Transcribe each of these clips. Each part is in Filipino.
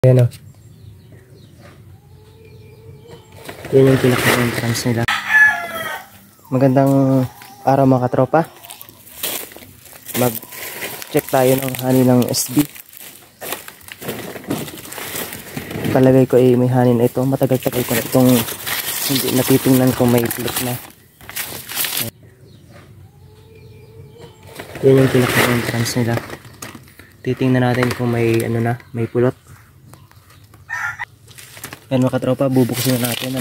Ayan o. Yan yung pinaka-entrance nila. Magandang araw mga katropa. Mag-check tayo ng honey ng SB. Palagay ko ay may honey na ito. Matagal-tagal ko na itong hindi natitingnan kung may plot na. Yan yung pinaka-entrance nila. Titingnan natin kung may ano na, may pulot. Yan mga katropa, bubuksin na natin.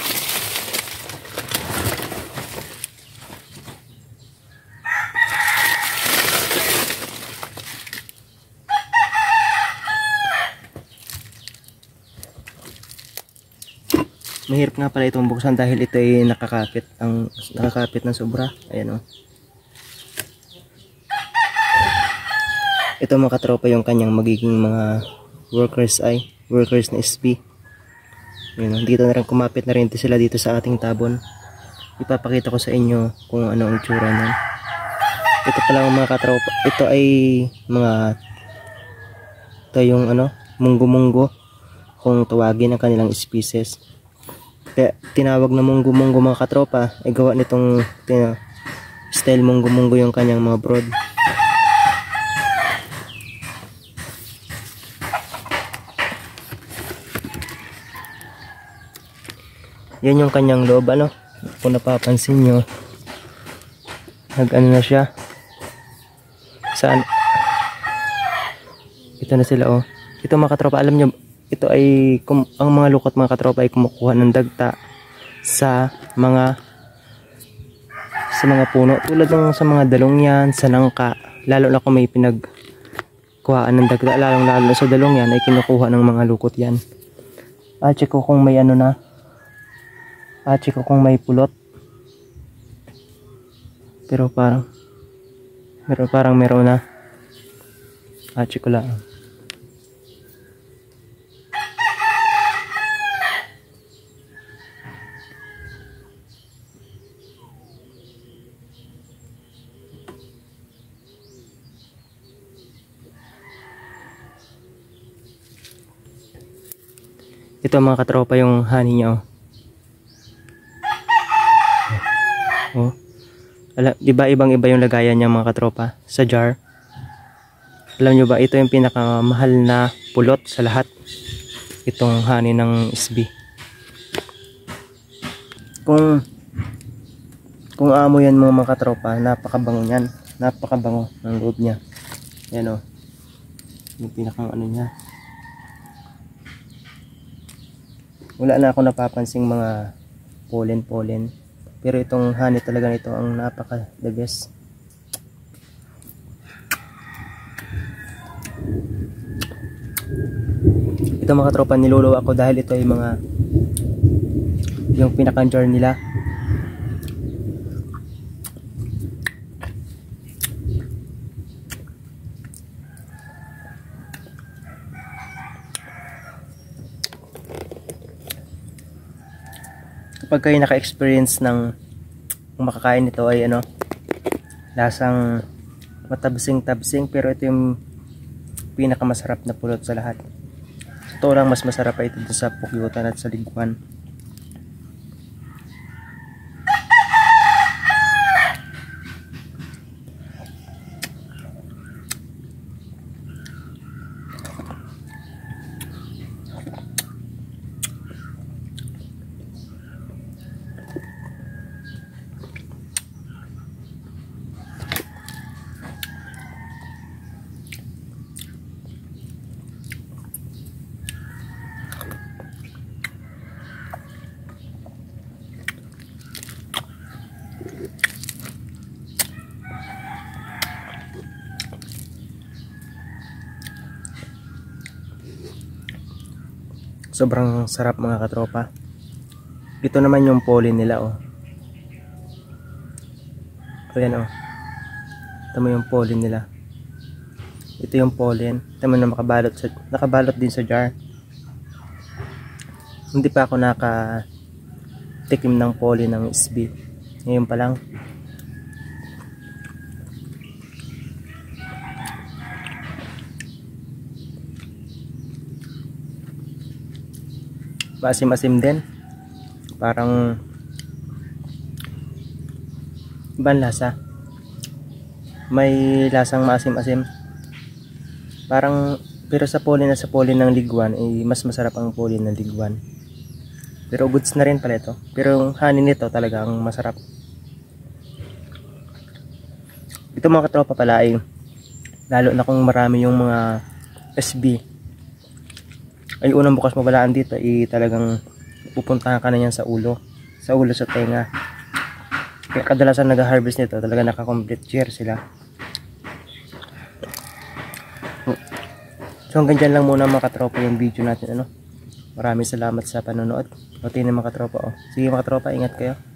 Mahirap nga pala itong buksan dahil ito ay nakakapit ng sobra. Ayan o. Ito mga katropa yung kanyang magiging mga workers na SB. Yun, dito na rin kumapit na rin sila dito sa ating tabon. Ipapakita ko sa inyo kung ano ang itsura nun. Ito pala mga katropa. Ito ay ito yung munggo-munggo kung tawagin ang kanilang species. Kaya tinawag na munggo-munggo mga katropa ay gawa nitong style munggo-munggo yung kanyang mga brood. Yan yung kanyang loob, kung napapansin nyo, nag-ano na siya. Saan? Ito na sila, oh. Ito mga katropa, alam nyo, ito ay, ang mga lukot mga katropa ay kumukuha ng dagta sa mga puno. Tulad ng sa mga dalong yan, sa nangka, lalo na kung may pinagkuhaan ng dagta, lalo sa dalong yan ay kinukuha ng mga lukot yan. Check ko kung may check ko kung may pulot. Pero parang meron na. Check ko lang. Ito mga katropa yung honey niya, oh. Di ba ibang-iba yung lagayan niya mga katropa sa jar? Alam nyo ba, ito yung pinakamahal na pulot sa lahat. Itong honey ng SB. Kung amo yan mga katropa, napakabango niyan. Napakabango ng loob niya. Yan o. Yung pinakang niya. Wala na ako napapansing mga pollen. Pero itong honey talaga nito ang napaka the best. Ito mga katropa, niluluwa ako dahil ito ay yung pinaka-jar nila. Kapag kayo naka-experience ng makakain nito ay lasang matabsing pero ito yung pinakamasarap na pulot sa lahat. Ito lang mas masarap pa ito sa pukyutan at sa liguan. Sobrang sarap mga katropa. Ito naman yung pollen nila, oh. Ayan, oh. Ito mo yung pollen nila. Ito yung pollen. Ito mo na nakabalot din sa jar. Hindi pa ako nakatikim ng pollen ng SB. Ngayon pa lang. maasim-asim din. Parang ibang lasa. May lasang maasim-asim. Parang, pero sa pollen ng liguan, mas masarap ang pollen ng liguan. Pero goods na rin pala ito. Pero yung honey nito talaga ang masarap. Ito mga katropa pala ay, lalo na kung marami yung mga SB, ay unang bukas mo balaan dito ay talagang pupuntahan ka na yan sa ulo sa tenga. Kaya kadalasan nag-harvest nito talaga naka-complete chair sila. So hanggang dyan lang muna mga katropa yung video natin. Maraming salamat sa panonood. O tingnan mga katropa. Sige mga katropa, ingat kayo.